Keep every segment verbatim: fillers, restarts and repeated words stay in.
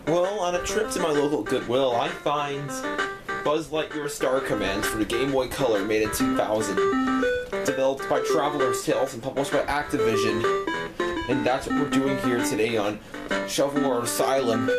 Well, on a trip to my local Goodwill, I find Buzz Lightyear Star Commands for the Game Boy Color made in two thousand. Developed by Traveler's Tales and published by Activision. And that's what we're doing here today on Shovelware Asylum.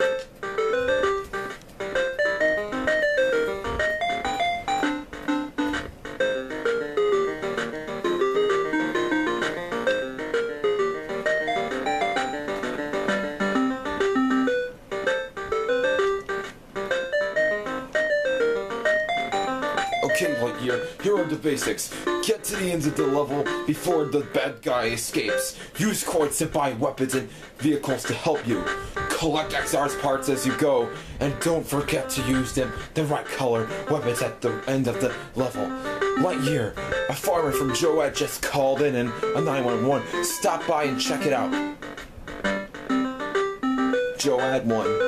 Okay, Lightyear, here are the basics. Get to the end of the level before the bad guy escapes. Use coins to buy weapons and vehicles to help you. Collect X R's parts as you go, and don't forget to use them the right color weapons at the end of the level. Lightyear, a farmer from Joad just called in and a nine one one. Stop by and check it out. Joad one.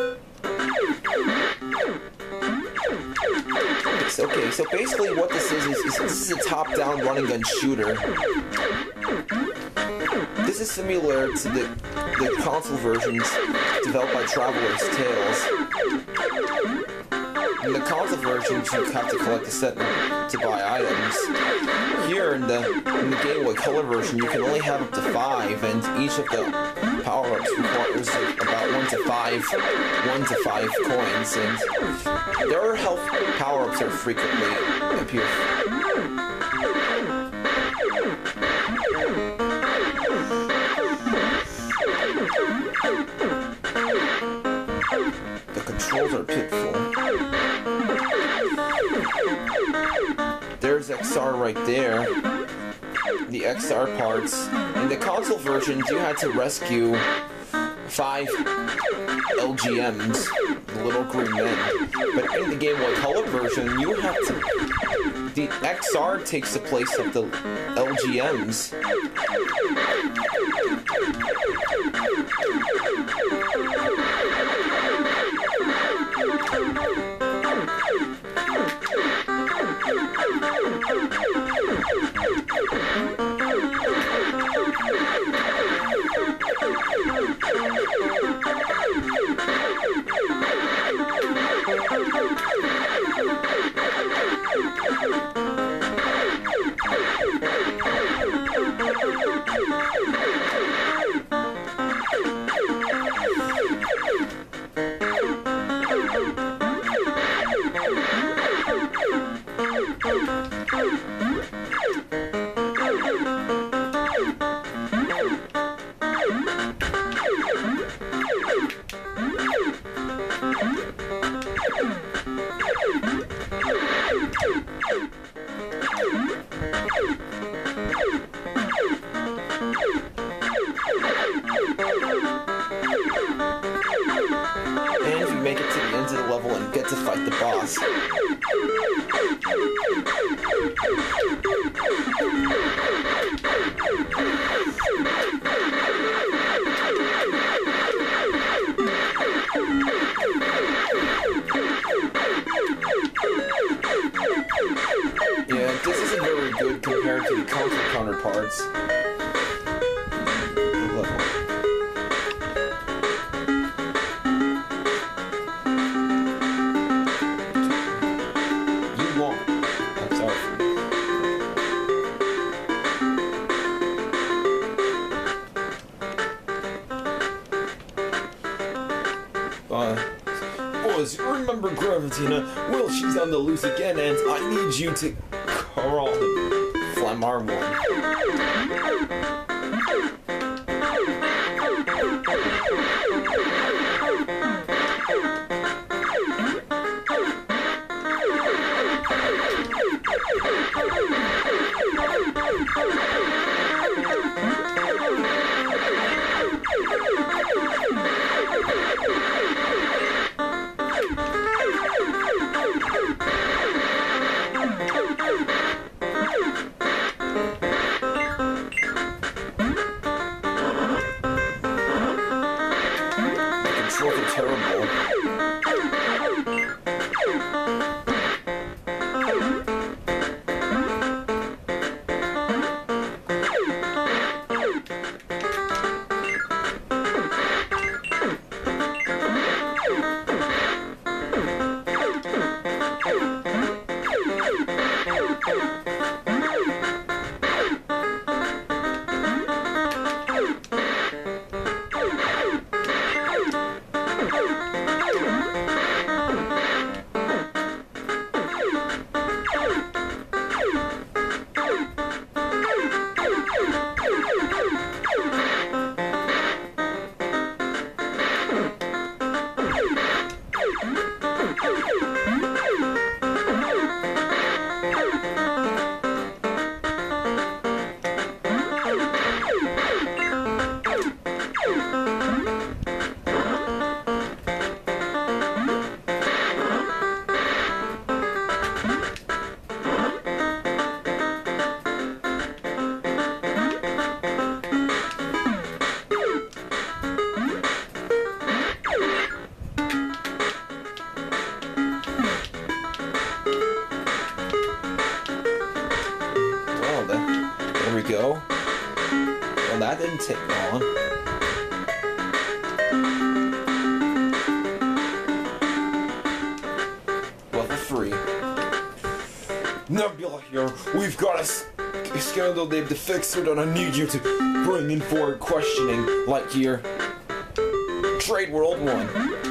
Okay, so basically what this is, is, is this is a top-down run-and-gun shooter. This is similar to the, the console versions developed by Traveler's Tales. In the console versions, you have to collect a set to buy items. Here, in the, in the Game Boy Color version, you can only have up to five, and each of the power-ups requires about one to five, one to five coins, and there are health power-ups that frequently appear. The controls are pitiful. There's X R right there. The X R parts. In the console versions, you had to rescue five L G Ms, the little green men. But in the Game Boy Color version, you have to... The X R takes the place of the L G Ms. And if you make it to the end of the level and get to fight the boss. Yeah, this isn't very good compared to the console counterparts. The level. Uh, boys, remember Gravitina? Well, she's on the loose again, and I need you to crawl the Flamar one. Terrible. There we go. Well, that didn't take long. Level three. Nebula here. We've got a, a scandal named the Fixer, and I need you to bring in forward questioning, Lightyear. Trade World one.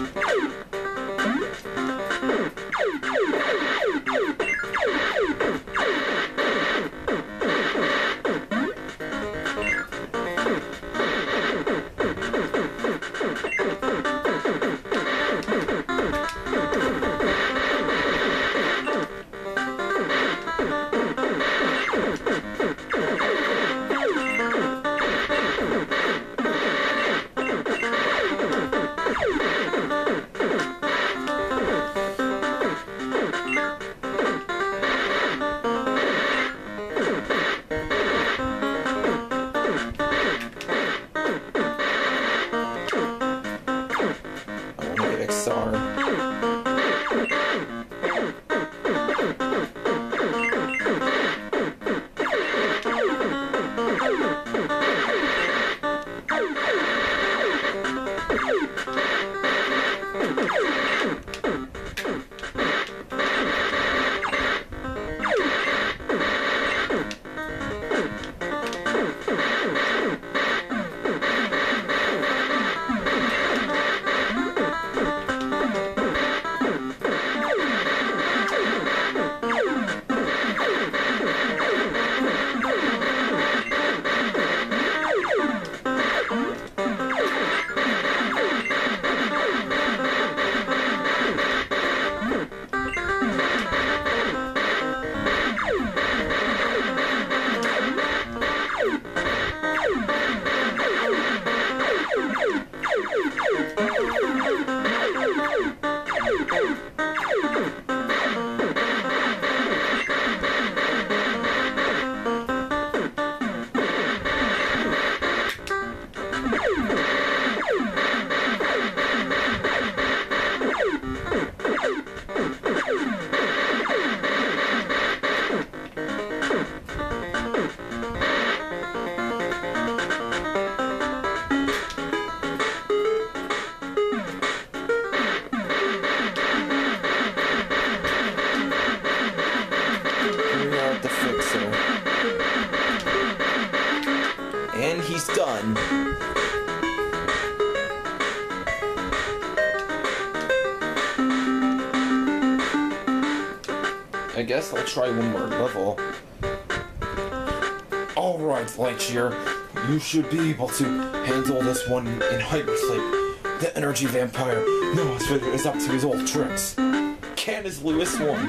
And he's done. I guess I'll try one more level. Alright, Lightyear. You should be able to handle this one in hypersleep. The energy vampire knows whether it's up to his old tricks. Can his Lewis one?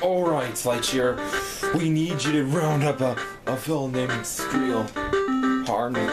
Alright, Lightyear. We need you to round up a, a villain named Skriel. Pardon.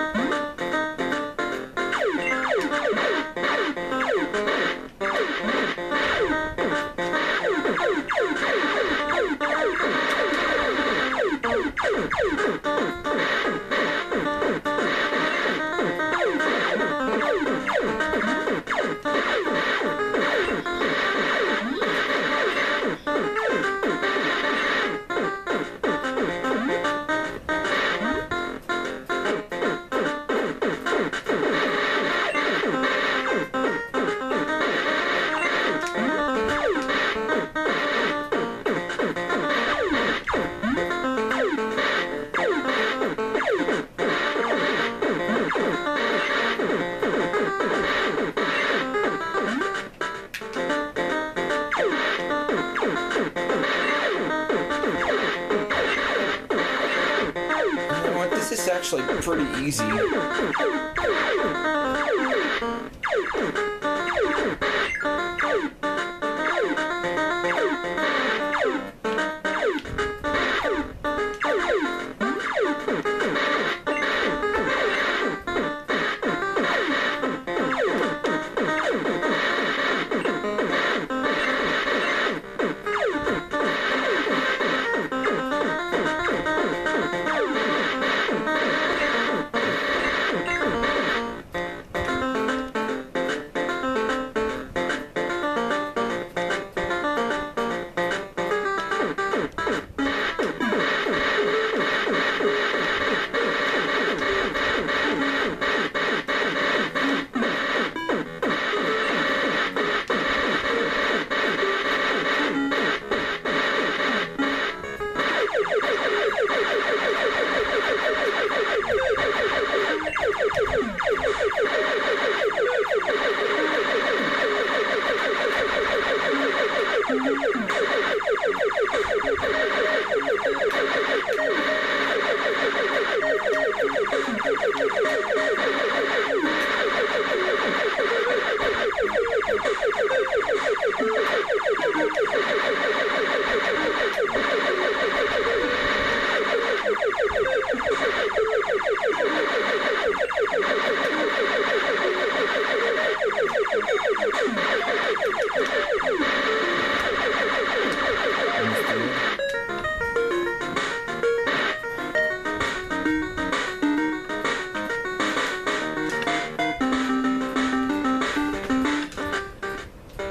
This is actually pretty easy.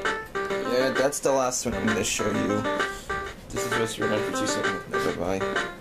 That's the last one I'm going to show you. This is Mister Red for two seconds. Bye bye.